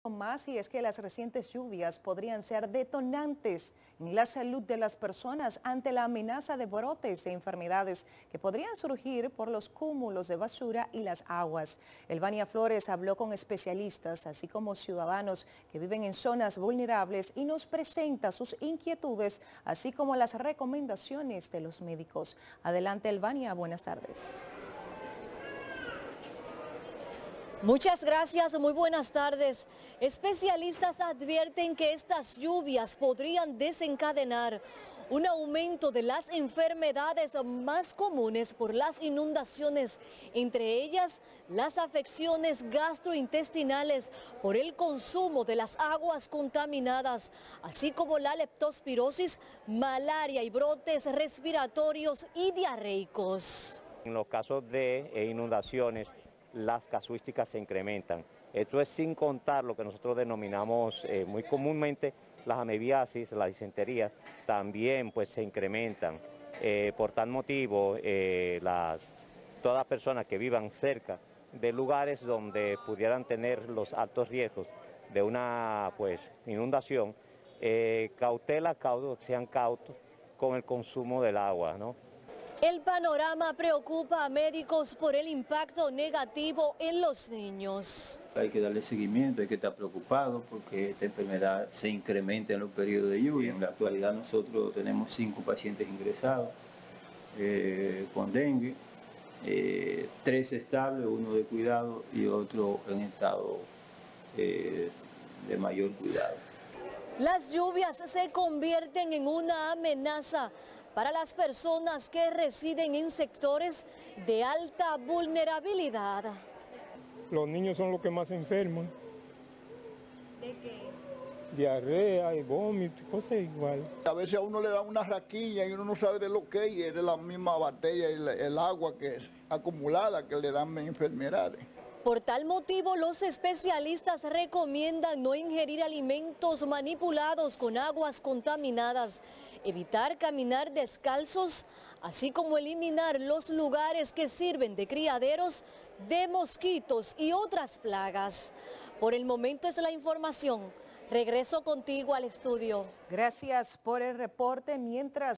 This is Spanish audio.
Más, y es que las recientes lluvias podrían ser detonantes en la salud de las personas ante la amenaza de brotes de enfermedades que podrían surgir por los cúmulos de basura y las aguas. Elvania Flores habló con especialistas, así como ciudadanos que viven en zonas vulnerables, y nos presenta sus inquietudes, así como las recomendaciones de los médicos. Adelante, Elvania, buenas tardes. Muchas gracias, muy buenas tardes. Especialistas advierten que estas lluvias podrían desencadenar un aumento de las enfermedades más comunes por las inundaciones, entre ellas las afecciones gastrointestinales por el consumo de las aguas contaminadas, así como la leptospirosis, malaria y brotes respiratorios y diarreicos. En los casos de inundaciones, las casuísticas se incrementan. Esto es sin contar lo que nosotros denominamos muy comúnmente las amebiasis, la disentería, también pues se incrementan. Por tal motivo, todas personas que vivan cerca de lugares donde pudieran tener los altos riesgos de una inundación, sean cautos con el consumo del agua, ¿no? El panorama preocupa a médicos por el impacto negativo en los niños. Hay que darle seguimiento, hay que estar preocupado porque esta enfermedad se incrementa en los periodos de lluvia. En la actualidad nosotros tenemos 5 pacientes ingresados con dengue, 3 estables, 1 de cuidado y otro en estado de mayor cuidado. Las lluvias se convierten en una amenaza para las personas que residen en sectores de alta vulnerabilidad. Los niños son los que más se enferman. ¿De qué? Diarrea y vómito, cosas igual. A veces a uno le da una raquilla y uno no sabe de lo que es, y es de la misma bacteria y el agua que es acumulada que le dan enfermedades. Por tal motivo, los especialistas recomiendan no ingerir alimentos manipulados con aguas contaminadas, evitar caminar descalzos, así como eliminar los lugares que sirven de criaderos de mosquitos y otras plagas. Por el momento es la información. Regreso contigo al estudio. Gracias por el reporte. Mientras